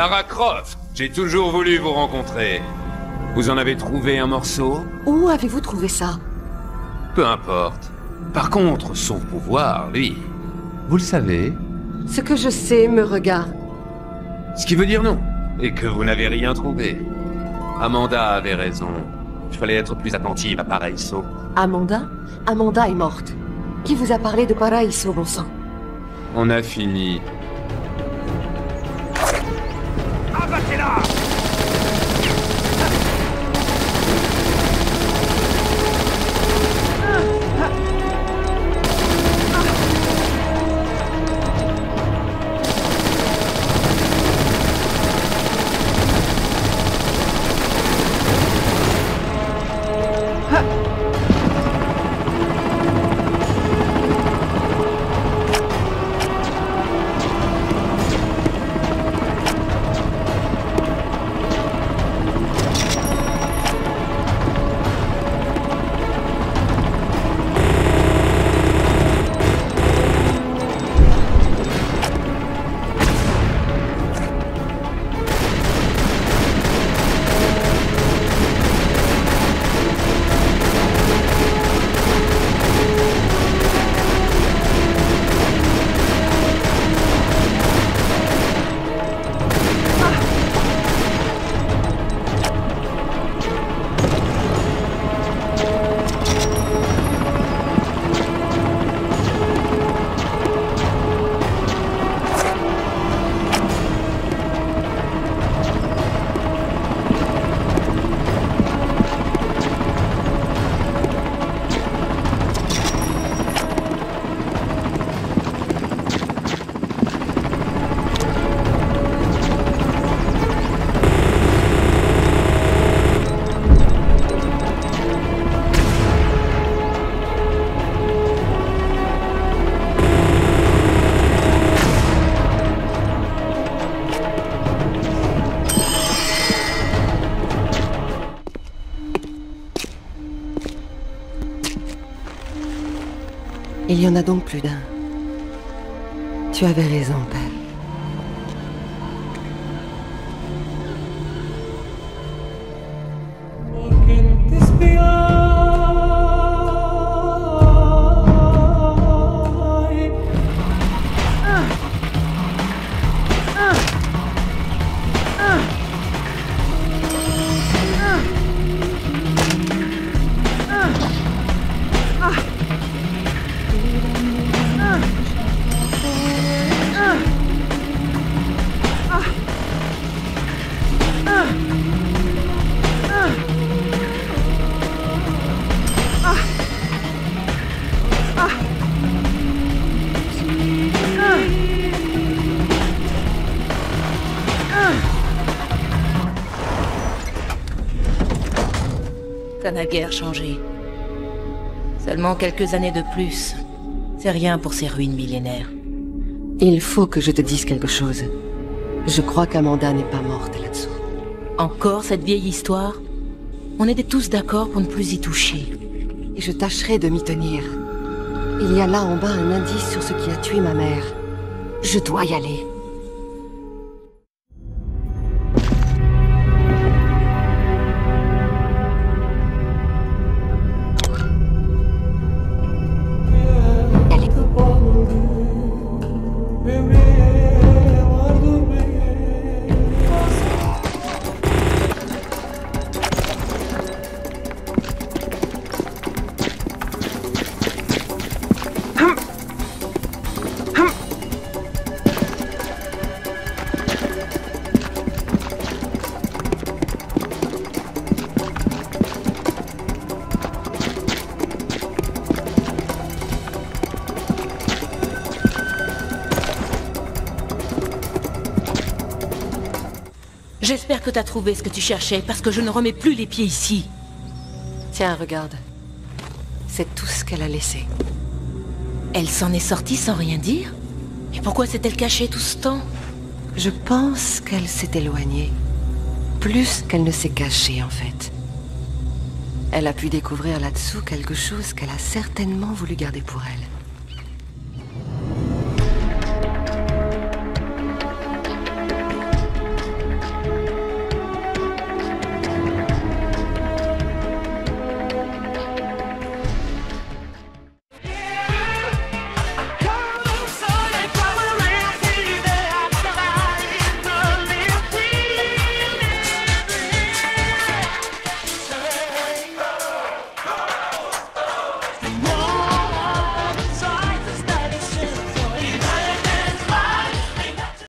Lara Croft, j'ai toujours voulu vous rencontrer. Vous en avez trouvé un morceau? Où avez-vous trouvé ça? Peu importe. Par contre, son pouvoir, lui, vous le savez? Ce que je sais me regarde. Ce qui veut dire non. Et que vous n'avez rien trouvé. Amanda avait raison. Il fallait être plus attentive à Paraiso. Amanda? Amanda est morte. Qui vous a parlé de Paraiso, bon sang? On a fini. Abattez-la! Il y en a donc plus d'un. Tu avais raison, père. Ça n'a guère changé. Seulement quelques années de plus. C'est rien pour ces ruines millénaires. Il faut que je te dise quelque chose. Je crois qu'Amanda n'est pas morte là-dessous. Encore cette vieille histoire? On était tous d'accord pour ne plus y toucher. Et je tâcherai de m'y tenir. Il y a là en bas un indice sur ce qui a tué ma mère. Je dois y aller. J'espère que t'as trouvé ce que tu cherchais, parce que je ne remets plus les pieds ici. Tiens, regarde. C'est tout ce qu'elle a laissé. Elle s'en est sortie sans rien dire? Et pourquoi s'est-elle cachée tout ce temps? Je pense qu'elle s'est éloignée. Plus qu'elle ne s'est cachée, en fait. Elle a pu découvrir là-dessous quelque chose qu'elle a certainement voulu garder pour elle.